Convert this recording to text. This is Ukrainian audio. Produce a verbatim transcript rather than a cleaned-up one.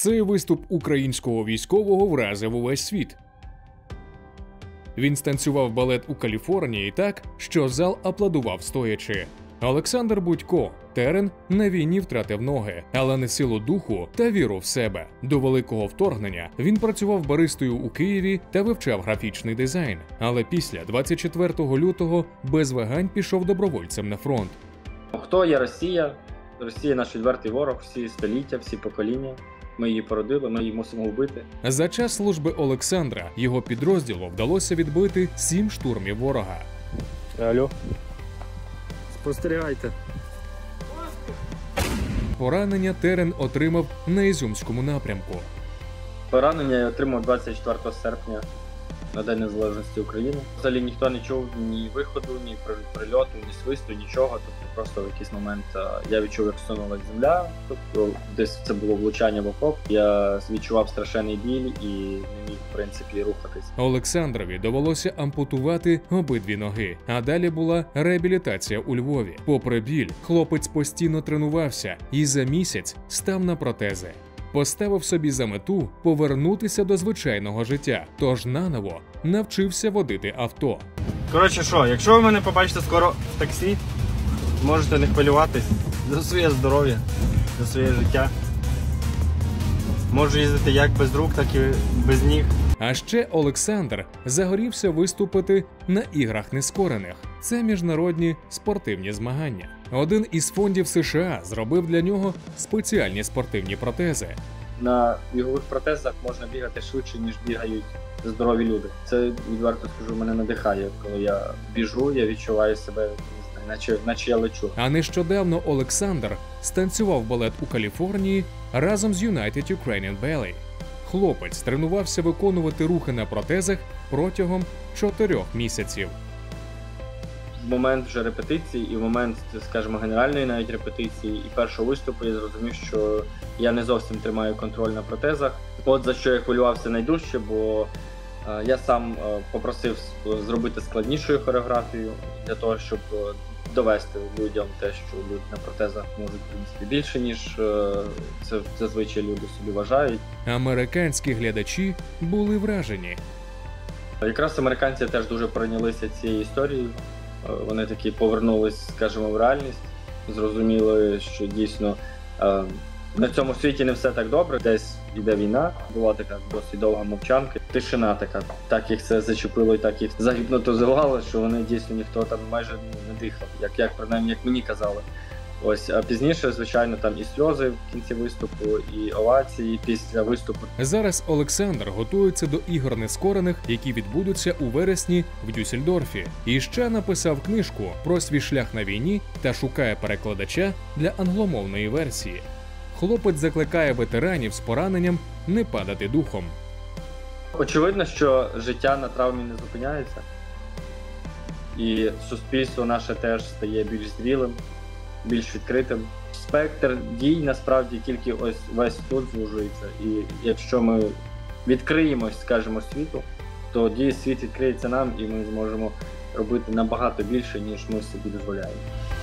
Цей виступ українського військового вразив увесь світ. Він станцював балет у Каліфорнії так, що зал аплодував стоячи. Олександр Будько, Терен, на війні втратив ноги, але не силу духу та віру в себе. До великого вторгнення він працював баристою у Києві та вивчав графічний дизайн. Але після двадцять четвертого лютого без вагань пішов добровольцем на фронт. Хто є Росія? Росія – наш відвертий ворог, всі століття, всі покоління. Ми її породили, ми її мусимо вбити. За час служби Олександра його підрозділу вдалося відбити сім штурмів ворога. Алло. Спостерігайте. Поранення Терен отримав на Ізюмському напрямку. Поранення я отримав двадцять четвертого серпня на День Незалежності України. Взагалі ніхто не чув ні виходу, ні прильоту, ні свисту, нічого. Тобто просто в якийсь момент я відчув, як сунулась земля. Тобто десь це було влучання в окоп. Я відчував страшенний біль і не міг, в принципі, рухатись. Олександрові довелося ампутувати обидві ноги, а далі була реабілітація у Львові. Попри біль, хлопець постійно тренувався і за місяць став на протези. Поставив собі за мету повернутися до звичайного життя, тож наново навчився водити авто. Коротше що, якщо ви мене побачите скоро в таксі, можете не хвилюватись за своє здоров'я, за своє життя. Можу їздити як без рук, так і без ніг. А ще Олександр загорівся виступити на іграх нескорених. Це міжнародні спортивні змагання. Один із фондів США зробив для нього спеціальні спортивні протези. На бігових протезах можна бігати швидше, ніж бігають здорові люди. Це, відверто скажу, мене надихає. Коли я біжу, я відчуваю себе, не знаю, наче, наче я лечу. А нещодавно Олександр станцював балет у Каліфорнії разом з United Ukrainian Ballet. Хлопець тренувався виконувати рухи на протезах протягом чотирьох місяців. В момент вже репетиції і в момент, скажімо, генеральної навіть репетиції і першого виступу я зрозумів, що я не зовсім тримаю контроль на протезах. От за що я хвилювався найдужче, бо е, я сам е, попросив зробити складнішою хореографію для того, щоб е, довести людям те, що люди на протезах можуть, в принципі, більше, ніж е, це зазвичай люди собі вважають. Американські глядачі були вражені. Якраз американці теж дуже прийнялися цією історією. Вони такі повернулись, скажімо, в реальність, зрозуміли, що дійсно е, на цьому світі не все так добре, десь йде війна. Була така досить довга мовчанка, тишина така. Так їх це зачепило і так їх загіпнотизувало, що вони дійсно ніхто там майже не дихав, як, як принаймні, як мені казали. Ось, а пізніше, звичайно, там і сльози в кінці виступу, і овації після виступу. Зараз Олександр готується до ігор нескорених, які відбудуться у вересні в Дюссельдорфі. І ще написав книжку про свій шлях на війні та шукає перекладача для англомовної версії. Хлопець закликає ветеранів з пораненням не падати духом. Очевидно, що життя на травмі не зупиняється. І суспільство наше теж стає більш зрілим, більш відкритим. Спектр дій насправді тільки ось весь тут звужується. І якщо ми відкриємось, скажімо, світу, то тоді світ відкриється нам і ми зможемо робити набагато більше, ніж ми собі дозволяємо.